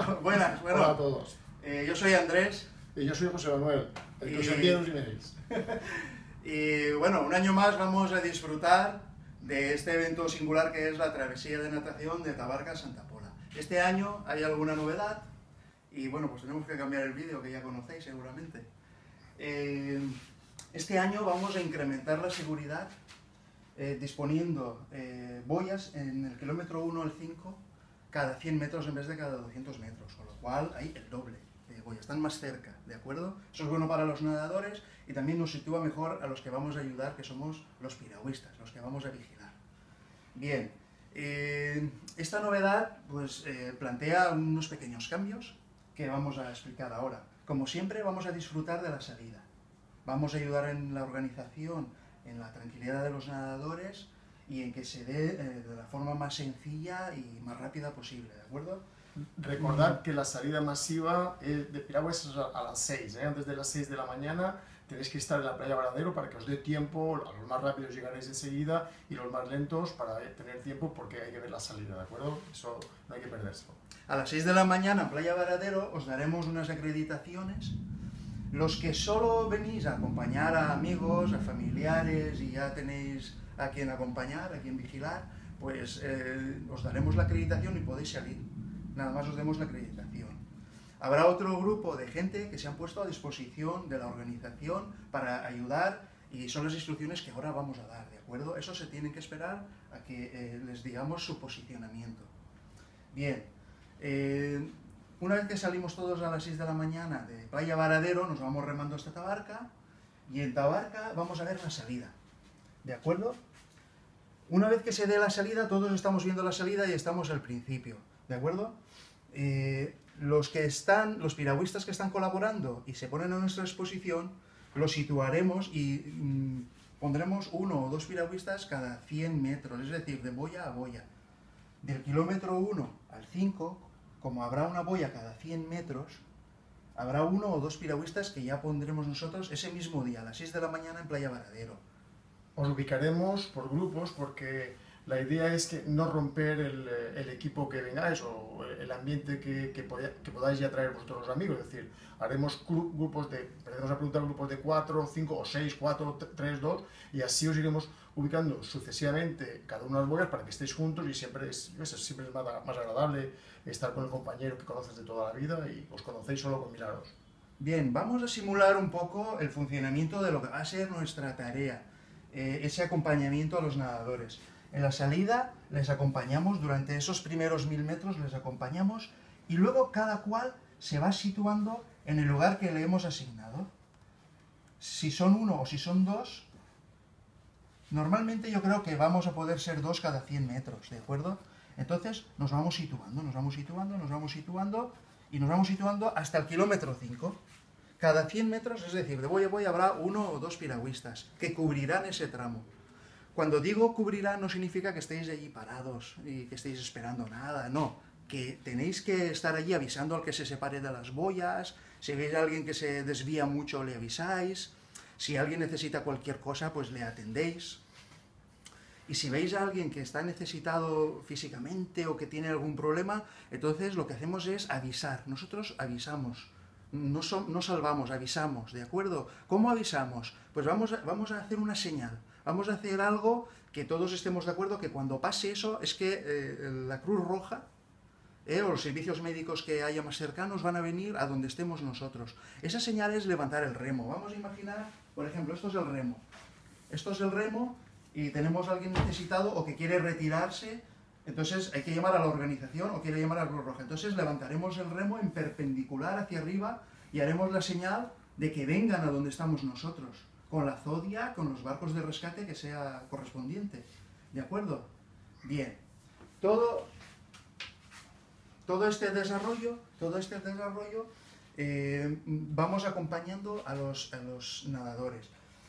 Buenas, bueno. Hola a todos. Yo soy Andrés. Y yo soy José Manuel, el que os envía los emails. Y bueno, un año más vamos a disfrutar de este evento singular que es la travesía de natación de Tabarca a Santa Pola. Este año hay alguna novedad y bueno, pues tenemos que cambiar el vídeo que ya conocéis seguramente. Este año vamos a incrementar la seguridad disponiendo boyas en el kilómetro 1 al 5 cada 100 metros en vez de cada 200 metros, con lo cual hay el doble de boyas, están más cerca, ¿de acuerdo? Eso es bueno para los nadadores y también nos sitúa mejor a los que vamos a ayudar, que somos los piragüistas, los que vamos a vigilar. Bien, esta novedad pues plantea unos pequeños cambios que vamos a explicar ahora. Como siempre vamos a disfrutar de la salida, vamos a ayudar en la organización, en la tranquilidad de los nadadores y en que se dé de la forma más sencilla y más rápida posible, ¿de acuerdo? Recordad que la salida masiva de piragües es a las 6, antes de las 6 de la mañana tenéis que estar en la playa Varadero para que os dé tiempo, a los más rápidos llegaréis enseguida y los más lentos para tener tiempo porque hay que ver la salida, ¿de acuerdo? Eso no hay que perdérselo. A las 6 de la mañana en playa Varadero os daremos unas acreditaciones. Los que solo venís a acompañar a amigos, a familiares y ya tenéis a quien acompañar, a quien vigilar, pues os daremos la acreditación y podéis salir. Nada más os demos la acreditación. Habrá otro grupo de gente que se han puesto a disposición de la organización para ayudar y son las instrucciones que ahora vamos a dar, ¿de acuerdo? Eso se tienen que esperar a que les digamos su posicionamiento. Bien, una vez que salimos todos a las 6 de la mañana de playa Varadero, nos vamos remando hasta Tabarca y en Tabarca vamos a ver la salida, ¿de acuerdo? Una vez que se dé la salida, todos estamos viendo la salida y estamos al principio, ¿de acuerdo? Los piragüistas que están colaborando y se ponen a nuestra disposición, los situaremos y pondremos 1 o 2 piragüistas cada 100 metros, es decir, de boya a boya. Del kilómetro 1 al 5, como habrá una boya cada 100 metros, habrá 1 o 2 piragüistas que ya pondremos nosotros ese mismo día, a las 6 de la mañana en playa Varadero. Os ubicaremos por grupos porque la idea es que no romper el equipo que vengáis o el ambiente que podáis ya traer vosotros los amigos. Es decir, haremos grupos empezaremos a preguntar grupos de 4, 5 o 6, 4, 3, 2 y así os iremos ubicando sucesivamente cada una de las boyas para que estéis juntos y siempre es más agradable estar con el compañero que conoces de toda la vida y os conocéis solo con miraros. Bien, vamos a simular un poco el funcionamiento de lo que va a ser nuestra tarea, ese acompañamiento a los nadadores. En la salida les acompañamos, durante esos primeros 1000 metros les acompañamos y luego cada cual se va situando en el lugar que le hemos asignado. Si son 1 o si son 2, normalmente yo creo que vamos a poder ser 2 cada 100 metros, ¿de acuerdo? Entonces nos vamos situando, nos vamos situando y nos vamos situando hasta el kilómetro 5. Cada 100 metros, es decir, de boya a boya habrá 1 o 2 piragüistas que cubrirán ese tramo. Cuando digo cubrirán no significa que estéis allí parados y que estéis esperando nada, no. Que tenéis que estar allí avisando al que se separe de las boyas, si veis a alguien que se desvía mucho le avisáis, si alguien necesita cualquier cosa pues le atendéis. Y si veis a alguien que está necesitado físicamente o que tiene algún problema, entonces lo que hacemos es avisar. Nosotros avisamos, no salvamos, avisamos, ¿de acuerdo? ¿Cómo avisamos? Pues vamos a hacer una señal, vamos a hacer algo que todos estemos de acuerdo que cuando pase eso es que la Cruz Roja o los servicios médicos que haya más cercanos van a venir a donde estemos nosotros. Esa señal es levantar el remo. Vamos a imaginar, por ejemplo, esto es el remo. Esto es el remo y tenemos a alguien necesitado o que quiere retirarse, entonces hay que llamar a la organización o quiere llamar a la Cruz Roja. Entonces levantaremos el remo en perpendicular hacia arriba y haremos la señal de que vengan a donde estamos nosotros, con la zodia, con los barcos de rescate que sea correspondiente. ¿De acuerdo? Bien. Todo este desarrollo vamos acompañando a los nadadores.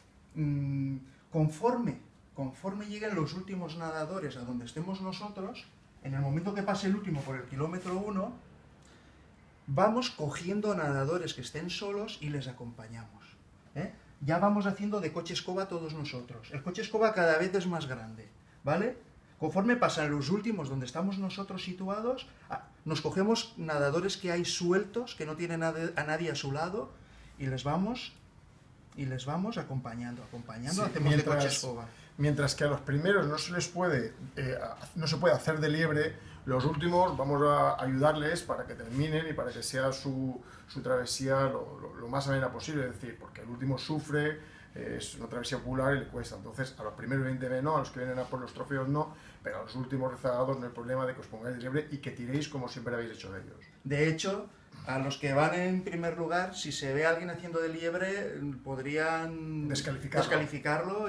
Conforme lleguen los últimos nadadores a donde estemos nosotros, en el momento que pase el último por el kilómetro 1, vamos cogiendo nadadores que estén solos y les acompañamos. Ya vamos haciendo de coche escoba todos nosotros. El coche escoba cada vez es más grande, ¿vale? Conforme pasan los últimos donde estamos nosotros situados, nos cogemos nadadores que hay sueltos, que no tienen a nadie a su lado, y les vamos acompañando, Sí, hacemos de coche escoba. Mientras que a los primeros no se les puede, no se puede hacer de liebre, los últimos vamos a ayudarles para que terminen y para que sea su travesía lo más amena posible, es decir, porque el último sufre, es una travesía popular y le cuesta. Entonces, a los primeros 20 no, a los que vienen a por los trofeos no, pero a los últimos rezagados no hay problema de que os pongáis de liebre y que tiréis como siempre habéis hecho de ellos. De hecho, a los que van en primer lugar, si se ve a alguien haciendo de liebre, podrían descalificarlo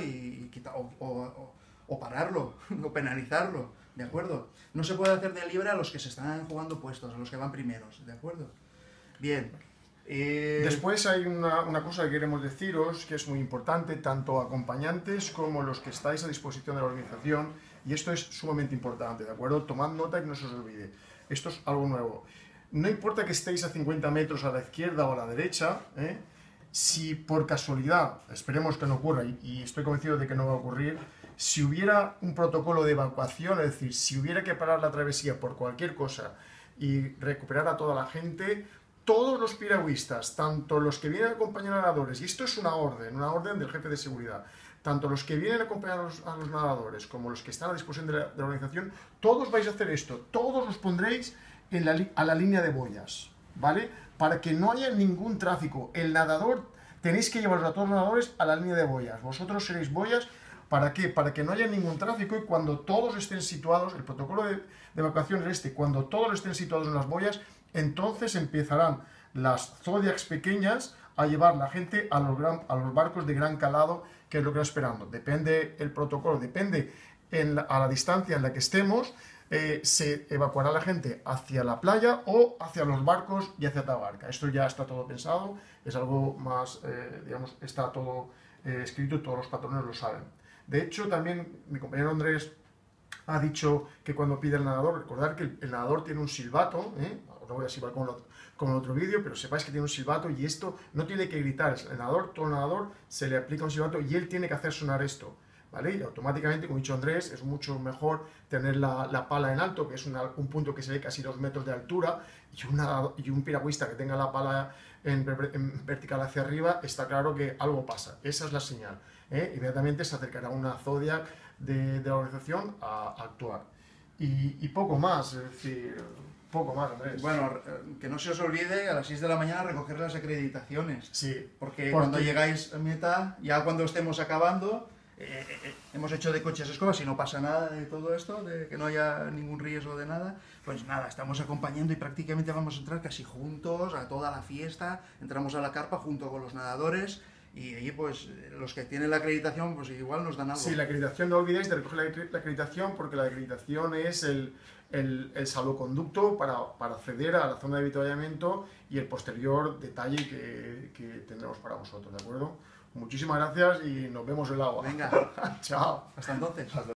o pararlo, o penalizarlo, ¿de acuerdo? No se puede hacer de liebre a los que se están jugando puestos, a los que van primeros, ¿de acuerdo? Bien. Después hay una cosa que queremos deciros, que es muy importante, tanto acompañantes como los que estáis a disposición de la organización, y esto es sumamente importante, ¿de acuerdo? Tomad nota y que no se os olvide. Esto es algo nuevo. No importa que estéis a 50 metros a la izquierda o a la derecha, si por casualidad, esperemos que no ocurra, y estoy convencido de que no va a ocurrir, si hubiera un protocolo de evacuación, es decir, si hubiera que parar la travesía por cualquier cosa y recuperar a toda la gente, todos los piragüistas, tanto los que vienen a acompañar a nadadores, y esto es una orden del jefe de seguridad, tanto los que vienen a acompañar a los nadadores como los que están a disposición de la organización, todos vais a hacer esto, todos os pondréis a la línea de boyas, ¿vale? Para que no haya ningún tráfico. El nadador, tenéis que llevaros a todos los nadadores a la línea de boyas. Vosotros seréis boyas, ¿para qué? Para que no haya ningún tráfico y cuando todos estén situados, el protocolo de evacuación es este, cuando todos estén situados en las boyas, entonces empezarán las Zodiacs pequeñas a llevar la gente a los barcos de gran calado, que es lo que está esperando. Depende el protocolo, depende a la distancia en la que estemos, se evacuará la gente hacia la playa o hacia los barcos y hacia Tabarca. Esto ya está todo pensado, es algo más, digamos, está todo escrito, todos los patrones lo saben. De hecho, también mi compañero Andrés ha dicho que cuando pide el nadador, recordar que el nadador tiene un silbato, os lo voy a silbar con el otro vídeo, pero sepáis que tiene un silbato y esto no tiene que gritar, todo el nadador se le aplica un silbato y él tiene que hacer sonar esto. ¿Vale? Y automáticamente, como ha dicho Andrés, es mucho mejor tener la pala en alto, que es un punto que se ve casi 2 metros de altura, y un piragüista que tenga la pala en vertical hacia arriba, está claro que algo pasa. Esa es la señal. Inmediatamente se acercará una Zodiac de la organización a actuar. Y poco más, es decir, poco más, Andrés. Bueno, que no se os olvide a las 6 de la mañana recoger las acreditaciones. Sí. Porque cuando llegáis a meta, ya cuando estemos acabando, hemos hecho de coches escobas y no pasa nada de todo esto, de que no haya ningún riesgo de nada, pues nada, estamos acompañando y prácticamente vamos a entrar casi juntos a toda la fiesta, entramos a la carpa junto con los nadadores y ahí pues los que tienen la acreditación pues igual nos dan algo. Sí, la acreditación, no olvidéis de recoger la acreditación porque la acreditación es el salvoconducto para acceder a la zona de avituallamiento y el posterior detalle que tendremos para vosotros, ¿de acuerdo? Muchísimas gracias y nos vemos en el agua. Venga. Chao. Hasta entonces.